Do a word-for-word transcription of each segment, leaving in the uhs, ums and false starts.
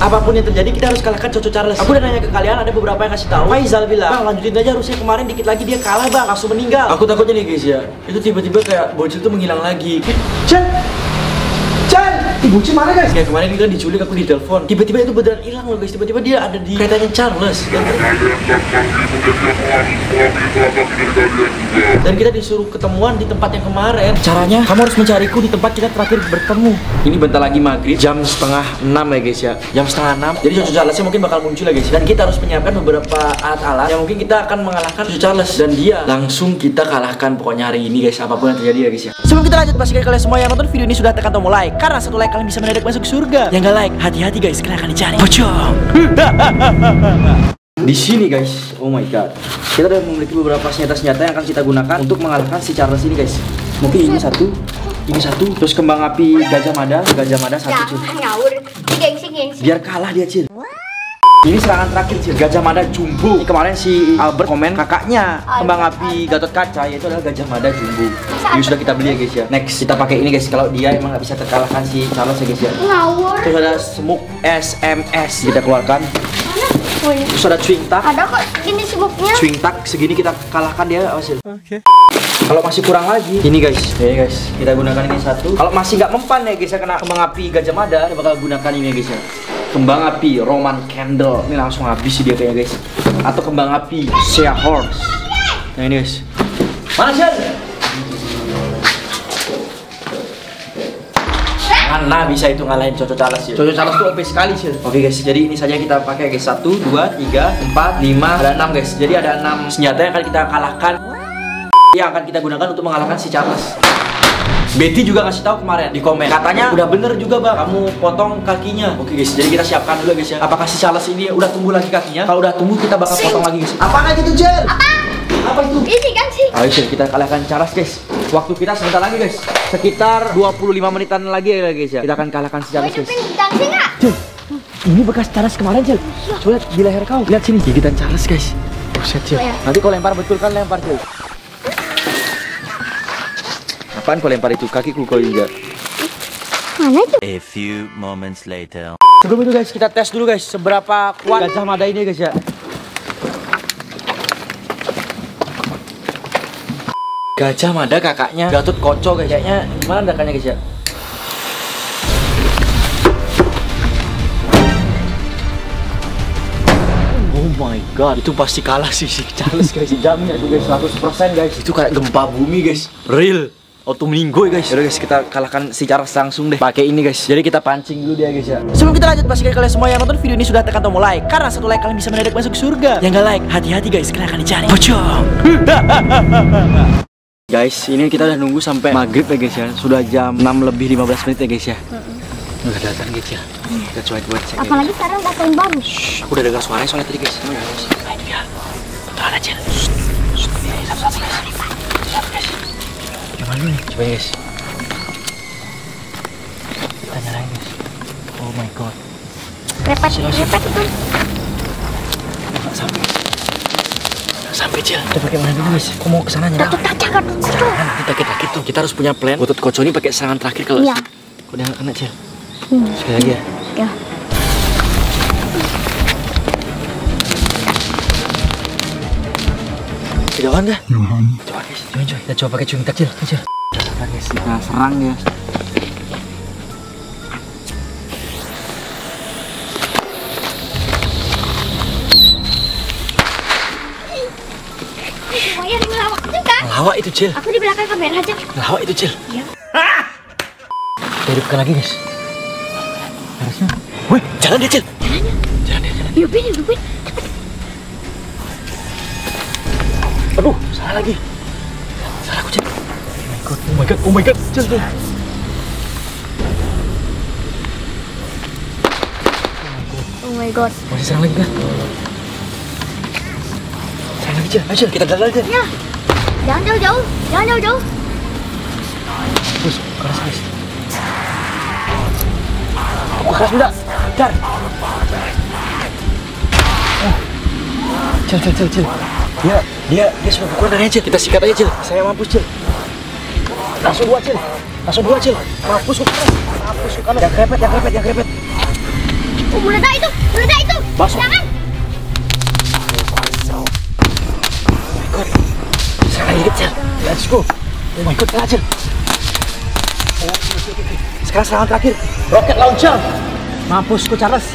Apapun yang terjadi kita harus kalahkan Coco Charles. Aku udah nanya ke kalian, ada beberapa yang kasih tahu. Faizal bilang, bang lanjutin aja, harusnya kemarin dikit lagi dia kalah bang, langsung meninggal. Aku takutnya nih guys ya, itu tiba-tiba kayak bocil tuh menghilang lagi. Chan, Chan, ibu Chan mana guys? Kayak kemarin dia kan diculik, aku ditelepon. Tiba-tiba itu beneran hilang loh guys. Tiba-tiba dia ada di keretanya Charles. Dan kita disuruh ketemuan di tempat yang kemarin. Caranya, kamu harus mencariku di tempat kita terakhir bertemu. Ini bentar lagi maghrib, jam setengah enam ya guys ya. Jam setengah enam. Jadi Coco Charlesnya mungkin bakal muncul ya guys. Dan kita harus menyiapkan beberapa alat-alat yang mungkin kita akan mengalahkan Coco Charles. Dan dia langsung kita kalahkan pokoknya hari ini guys. Apapun yang terjadi ya guys ya. Sebelum kita lanjut, pastikan kalian semua yang nonton video ini sudah tekan tombol like. Karena satu like kalian bisa mendadak masuk surga. Yang gak like, hati-hati guys, kalian akan dicari pocong. Di sini guys, oh my god, kita udah memiliki beberapa senjata-senjata yang akan kita gunakan untuk mengalahkan si Charles ini guys. Mungkin ini satu, ini satu, terus kembang api Gajah Mada, Gajah Mada satu cil. Biar kalah dia cil. Ini serangan terakhir cil, Gajah Mada Jumbo. Ini kemarin si Albert komen kakaknya kembang api Gatot Kaca, yaitu adalah Gajah Mada Jumbo. Ini sudah kita beli ya guys ya. Next kita pakai ini guys, kalau dia emang nggak bisa terkalahkan si Charles ya guys ya. Terus ada smoke S M S kita keluarkan. Terus ada swing tag. Ada kok ini smoke-nya. Swing tag segini kita kalahkan dia hasil. Oke. Okay. Kalau masih kurang lagi, ini guys. Oke guys, kita gunakan ini satu. Kalau masih nggak mempan ya guys ya, kena kembang api Gajah Mada, kita bakal gunakan ini ya guys ya. Kembang api Roman Candle. Ini langsung habis sih dia kayaknya guys. Atau kembang api Sea Horse. Nah ini guys. Mana sih? Mana bisa itu ngalahin Coco Charles ya? Coco Charles tuh O P sekali sih. Oke guys, jadi ini saja kita pakai guys. Satu, dua, tiga, empat, lima, ada enam guys. Jadi ada enam senjata yang akan kita kalahkan, yang akan kita gunakan untuk mengalahkan si Charles. Betty juga ngasih tahu kemarin di komen, katanya udah bener juga bang, kamu potong kakinya. Oke guys, jadi kita siapkan dulu guys ya. Apakah si Charles ini udah tumbuh lagi kakinya? Kalau udah tumbuh kita bakal potong lagi guys. Apaan aja tuh Jen? Apa? Apa itu? Ini kan sih. Ayo Jen, kita kalahkan Charles guys. Waktu kita sebentar lagi guys, sekitar dua puluh lima menitan lagi ya guys ya. Kita akan kalahkan si Charles guys. Jen, ini bekas Charles kemarin Jen. Coba lihat di leher kau, lihat sini gigitan Charles guys. Buset Jen. Nanti kau lempar betul kan, lempar Jen. Apaan kau lempar itu? Kakiku kau juga. Mana itu? A few moments later. Sebelum itu guys, kita tes dulu guys seberapa kuat Gajah Mada ini guys ya. Gajah Mada kakaknya Gatot Kaca guys. Kayaknya gimana kakaknya guys ya? Oh my god, itu pasti kalah sih si Charles guys. Jamin itu guys, seratus persen guys. Itu kayak gempa bumi guys. Real. Auto meninggoy guys. Yaudah guys, kita kalahkan si Charles langsung deh pakai ini guys. Jadi kita pancing dulu dia guys ya. Sebelum kita lanjut, pastikan kalian semua yang nonton video ini sudah tekan tombol like. Karena satu like kalian bisa mendadak masuk surga. Yang gak like, hati-hati guys, kalian akan dicari pocong. Guys, ini kita udah nunggu sampai maghrib ya guys ya. Sudah jam enam lebih lima belas menit ya guys ya. Mm-hmm. Udah datang guys ya. Kita coba buat cek. Apalagi ya. Sekarang udah tahun baru. Shh, aku udah dengar suaranya soalnya tadi guys. Oh ya guys. Nah itu dia. Betul ada Cil. Ini satu-satu guys. Satu guys. Coba dulu nih. Coba guys. Kita nyalain guys. Oh my god. Repet, repet itu. Nggak sampai. Nggak sampai Cil. Kita pakai mana dulu guys? Kau mau kesana nyerah? Gatot Kaca, Gatot Kaca. Nah, nanti sakit-sakit tuh. Kita harus punya plan. Gatot Kaca ini pakai serangan terakhir kalau. Iya. Kau udah kena Cil. Hmm. Sekali lagi ya. Ya. Kejauhan kah? Jauhan. Coba guys, coba coba. Kita coba pakai cumi kecil, kecil. Coba guys, kita serang ya. Semuanya ada ngelawak juga. Ngelawak itu Cil. Aku di belakang kamera aja. Ngelawak itu Cil. Iya. Kita hidupkan lagi guys. Harusnya. Wih, jalan dia Cil. Jalan. Jalan dia, jalan. Hidupin, hidupin. Cepet. Aduh, salah lagi. Salah aku Cil. Oh my god, oh my god, oh my god. Cil, Cil. Oh my god. Masih serang lagi kan? Serang lagi Cil, ayo Cil, kita jalan aja. Ya. Jangan jauh-jauh. Jangan jauh-jauh. Terus, keras guys. Aku keras udah. Dar. Oh. Cil, Cil, Cil, Cil. Dia, dia, dia sudah pukulan dari Cil. Kita sikat aja Cil. Saya mampus Cil. Langsung dua Cil. Langsung dua Cil. Mampus ke kanan. Mampus ke kanan. Yang krepet, yang krepet, yang krepet. Oh, meledak itu, meledak itu. Masuk. Jangan. Sekarang lagi Cel. Let's go. Oh my god, Cel. Oh, oke, oke, oke. Sekarang serangan terakhir. Rocket launcher. Mampus ku Charles.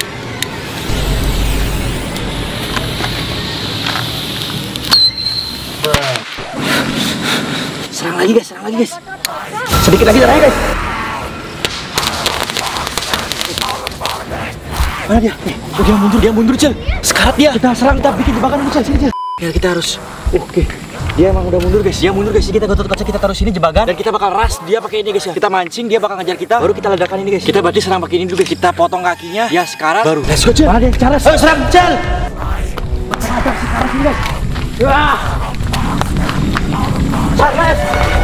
Serang lagi guys, serang lagi guys. Sedikit lagi darahnya guys. Mana dia? Eh, oh, dia mundur, dia mundur Cel. Sekarat dia. Kita serang, kita bikin jebakan dulu Cel. Sini Cel. Ya kita harus. Oh, oke. Okay. Dia emang udah mundur guys. Dia mundur guys. Kita gotot kaca, kita taruh sini jebakan dan kita bakal rush dia pakai ini guys ya. Kita mancing, dia bakal ngejar kita. Baru kita ledakan ini guys. Kita berarti serang pakai ini dulu guys. Kita potong kakinya. Ya sekarang baru. Let's go Cel. Mana dia? Charles. Ayo serang Cel. Ada si Charles ini guys. Wah. Charles.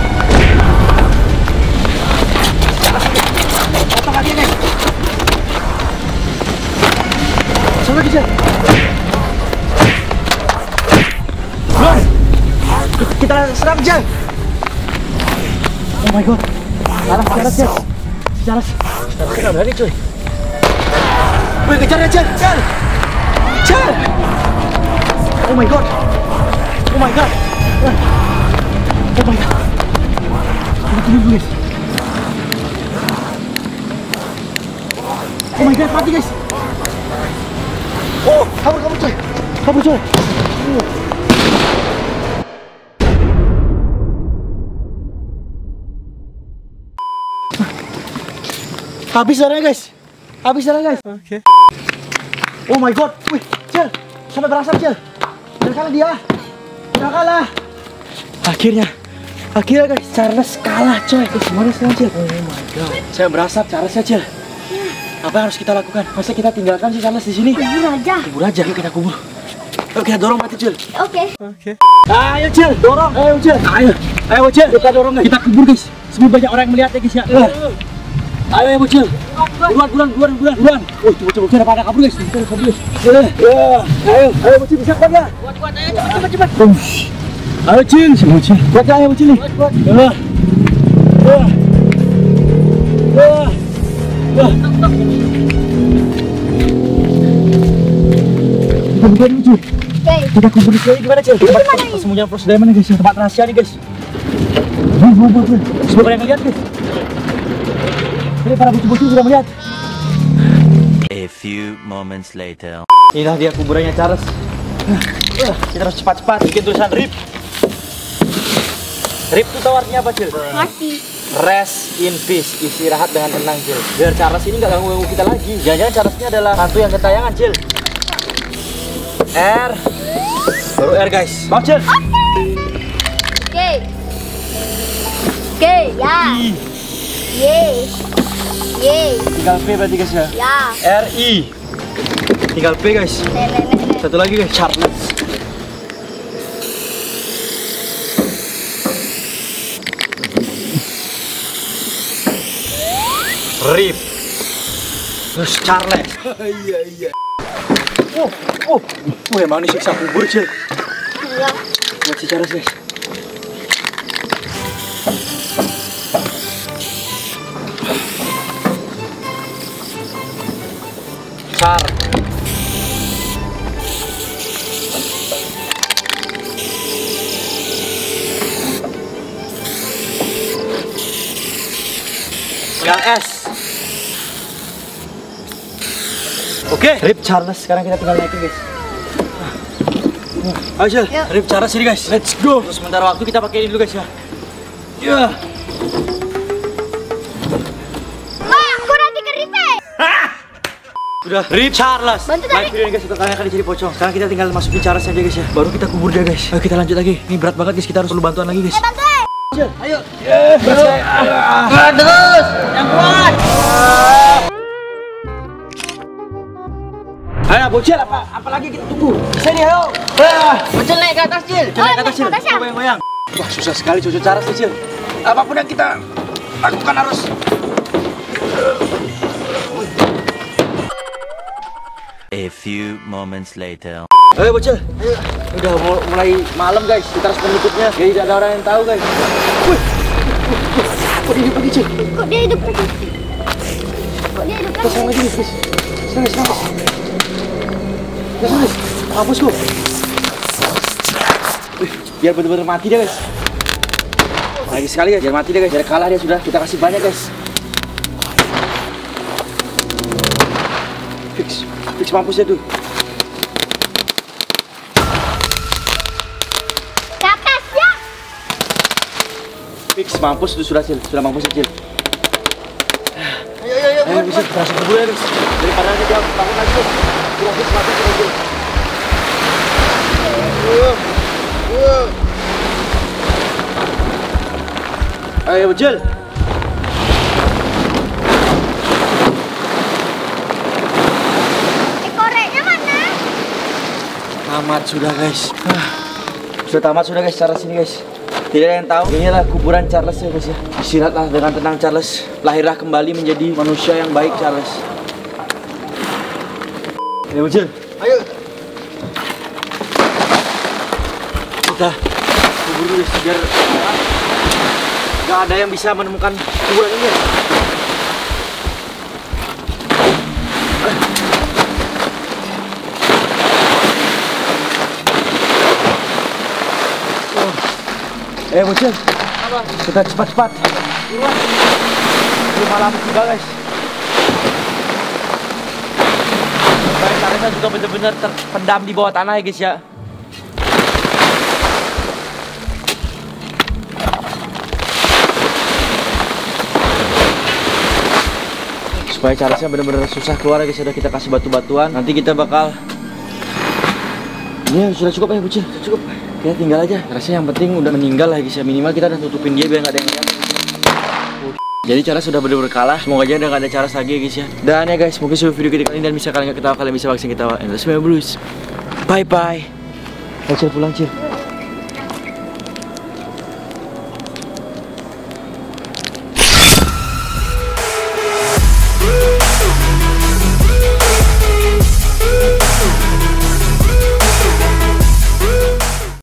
Potong lagi guys. Serang lagi Cel. Belum. Kita serang Cel. Oh my god. Salah Charles Cel. Charles. Charles kena berani cuy. Wih kejar ya Cel. Cel. Cel. Oh my god. Oh my god. Oh my god. Kita tunggu dulu guys. Oh my god, mati guys. Oh, kabur kabur coy. Kabur coy. Oh. Habis darahnya guys. Habis darahnya guys. Oke. Okay. Oh my god. Wih, Cel. Sampai berasap Cel. Udah kalah dia. Udah kalah. Akhirnya. Akhirnya guys, Charles kalah coy. Eh, semuanya sekarang Cel. Oh my god. Saya berasap Charles ya Cel. Apa yang harus kita lakukan? Masa kita tinggalkan si Charles di sini? Kubur aja. Kubur aja, yuk kita kubur. Yuk kita dorong mati Cel. Oke. Oke. Ayo Cel, dorong. Ayo Cel. Ayo. Ayo Cel, kita dorong guys. Kita kubur guys. Sebelum banyak orang yang melihat ya guys ya. Uh. Ayo ayo Cel. Buruan, buruan, buruan, buruan, buruan. Oh, coba coba kita pada kabur guys. Kita kabur guys. Uh. Ayo, ayo Cel bisa kuat ya? Kuat, kuat ayo cepat cepat cepat. Ayo Cel, semua Cel. Kuat ya, ayo Cel nih. Kuat, kuat. Uh. Uh. Uh. Uh. Kita buka dulu Cel. Oke. Kita kubur di sini gimana Cel? Tempat persembunyian Pros Diamond nih guys. Tempat rahasia nih guys. Buh, buh, buh, buh. Sebelum ada yang lihat guys. Ini para bocil-bocil sudah melihat. A few moments later. Inilah dia kuburannya Charles. Uh, kita harus cepat-cepat bikin tulisan R I P. R I P itu tahu artinya apa Cil? Mati. Rest in peace, istirahat dengan tenang Cil. Biar Charles ini nggak ganggu-ganggu kita lagi. Jangan-jangan Charles ini adalah hantu yang ketayangan Cil. R, baru R guys. Mau Cil? Oke. Oke, ya. Ye. Ye. Tinggal P berarti guys ya. Ya. R I. Tinggal P guys. Nenek-nenek. Satu lagi guys, Charles. R I P. Terus Charles. Iya iya. Oh, oh, oh emang ini siksa kubur Cil. Iya. Buat si Charles guys. Char. Tinggal S. Oke, okay. R I P Charles. Sekarang kita tinggal naikin guys. Ayo Cil, R I P Charles ini guys. Let's go. Terus sementara waktu kita pakai ini dulu guys ya. Ya. Ma, aku nanti ke R I P. Udah, R I P Charles. Bantu Like video ini guys, untuk kalian akan jadi pocong. Sekarang kita tinggal masukin Charles aja guys ya. Baru kita kubur dia guys. Ayo kita lanjut lagi. Ini berat banget guys, kita harus perlu bantuan lagi guys. Eh, bantu. Cil, ayo. Yeah, terus. Terus. Yang kuat. Ayo bocil, apa apa lagi kita tunggu. Sini ayo. Wah, bocil naik ke atas Cil. Bocil naik ke atas Cil. Goyang-goyang. Wah, susah sekali cucu Charles nih Cil. Apapun yang kita lakukan harus. A few moments later. Ayo bocil, ayo. Udah mulai malam guys, kita harus menutupnya. Jadi tidak ada orang yang tahu guys. Wih, kok dia hidup lagi Cil? Kok dia hidup lagi? Kok dia hidup Kita lagi? sama lagi guys. guys, mampus. Guys, guys, mampus kok. Wih, biar bener-bener mati deh guys. Lagi sekali ya, biar mati deh guys. Biar kalah dia sudah. Kita kasih banyak guys. Fix, fix mampus ya tuh. Ke atas ya. Fix mampus tuh sudah Cil, sudah mampus ya Cil. Ayo, ayo, ayo, Ayo bisa langsung ke ya guys. Daripada nanti dia bangun lagi tuh. Sudah fix mampus ya Cil. Ayo Cil. Koreknya mana? Tamat sudah guys. Ah, sudah tamat sudah guys cara sini guys. Tidak ada yang tahu. Inilah kuburan Charles ya guys ya. Istirahatlah dengan tenang Charles. Lahirlah kembali menjadi manusia yang baik Charles. Ayo Cil. Ayo. Kita kubur dulu guys biar nggak ada yang bisa menemukan kuburan ini ya. Eh Bocil, kita cepat-cepat. Ini malam juga guys. Supaya tanahnya juga benar-benar terpendam di bawah tanah ya guys ya. Supaya Charlesnya benar-benar susah keluar ya guys. Sudah kita kasih batu-batuan. Nanti kita bakal. Ini sudah cukup ya Bocil, cukup. Kita tinggal aja. Rasanya yang penting udah meninggal lah guys ya. Minimal kita udah tutupin dia biar nggak ada yang lihat. Jadi cara sudah benar-benar kalah. Semoga aja udah nggak ada cara lagi ya guys ya. Dan ya guys, mungkin seluruh video kita kali ini dan bisa kalian nggak ketawa, kalian bisa vaksin ketawa. And let's make Bruce. Bye bye. Ayo Cil pulang Cil.